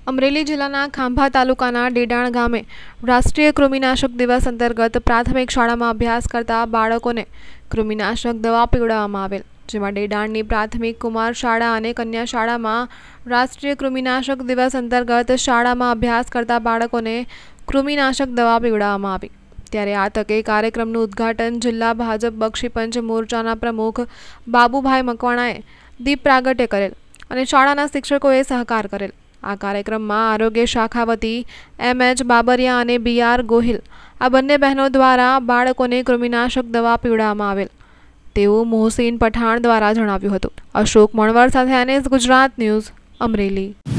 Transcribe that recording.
અમરેલી જિલ્લાના ખાંભા તાલુકાના ડેડાણ ગામે રાષ્ટ્રીય કૃમિનાશક દિવસ અંતર્ગત પ્રાથમિક શાળામાં અભ્યાસ કરતા બાળકોને કૃમિનાશક દવા પીવડાવવામાં આવેલ, જેમાં ડેડાણની પ્રાથમિક કુમાર શાળા અને કન્યા શાળામાં રાષ્ટ્રીય કૃમિનાશક દિવસ અંતર્ગત શાળામાં અભ્યાસ કરતા બાળકોને કૃમિનાશક દવા પીવડાવવામાં આવી। ત્યારે આ તકે કાર્યક્રમનું ઉદ્ઘાટન જિલ્લા ભાજપ બક્ષીપંચ મોરચાના પ્રમુખ બાબુભાઈ મકવાણાએ દીપ પ્રાગટ્ય કરેલ અને શાળાના શિક્ષકોએ સહકાર કરેલ। આ કાર્યક્રમમાં આરોગ્ય શાખા વતી એમ.એચ. બાબરિયા અને બી.આર. ગોહિલ આ બંને બહેનો દ્વારા બાળકોને કૃમિનાશક દવા પીવડાવવામાં આવેલ તેવું મોહસીન પઠાણ દ્વારા જણાવ્યું હતું। અશોક મણવર સાથે NS ગુજરાત ન્યૂઝ, અમરેલી।